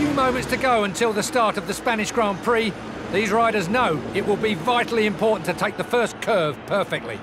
few moments to go until the start of the Spanish Grand Prix. These riders know it will be vitally important to take the first curve perfectly.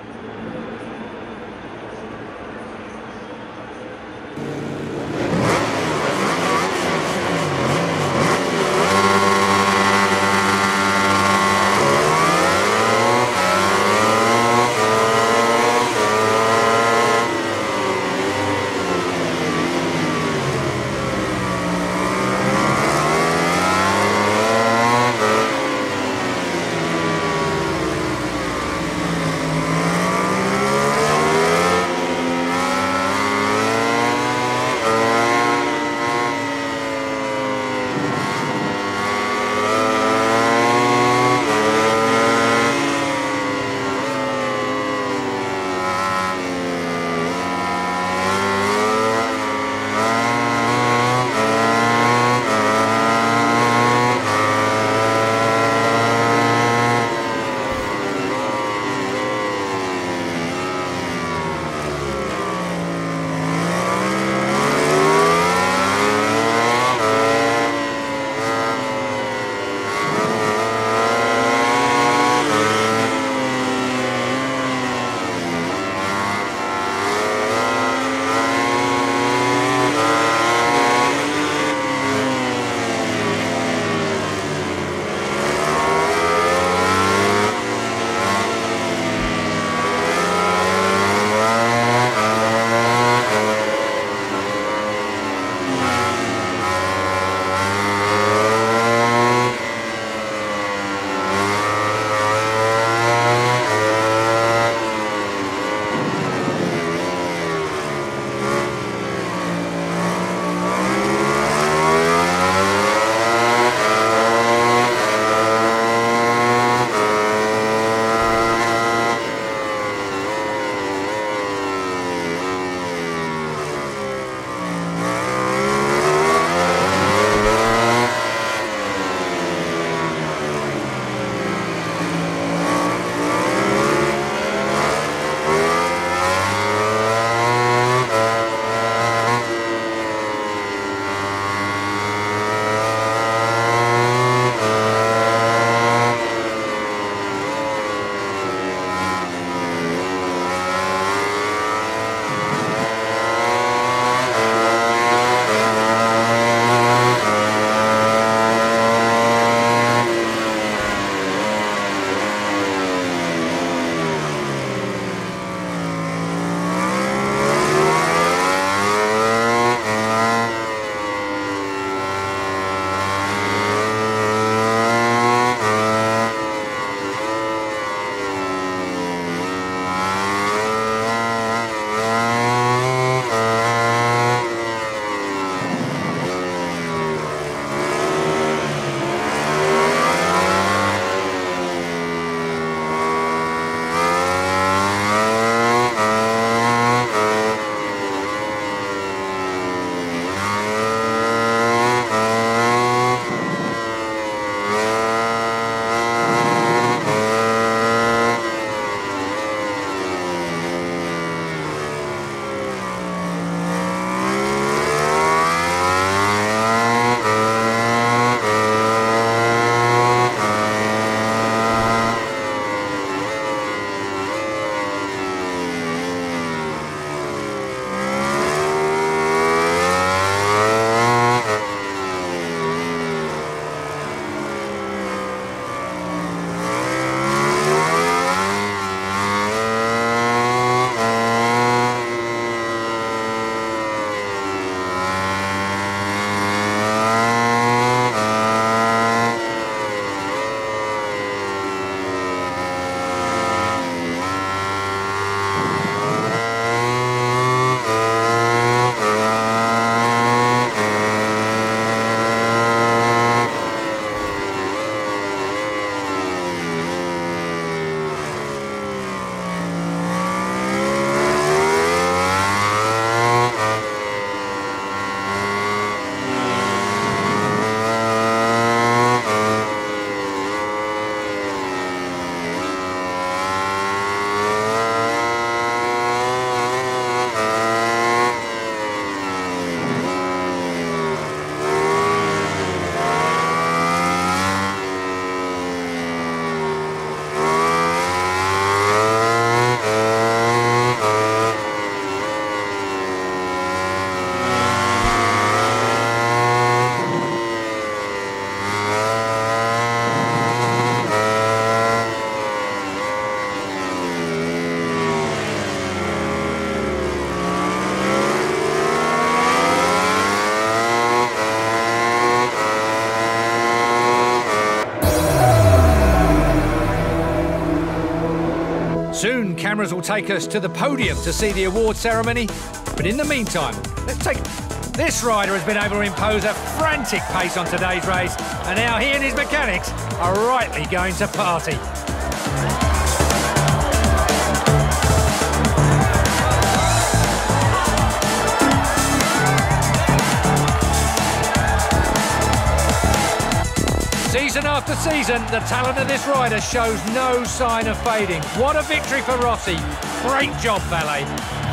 cameras will take us to the podium to see the award ceremony. But in the meantime, let's take... This rider has been able to impose a frantic pace on today's race, and now he and his mechanics are rightly going to party. Season after season, the talent of this rider shows no sign of fading. What a victory for Rossi. Great job, Valet.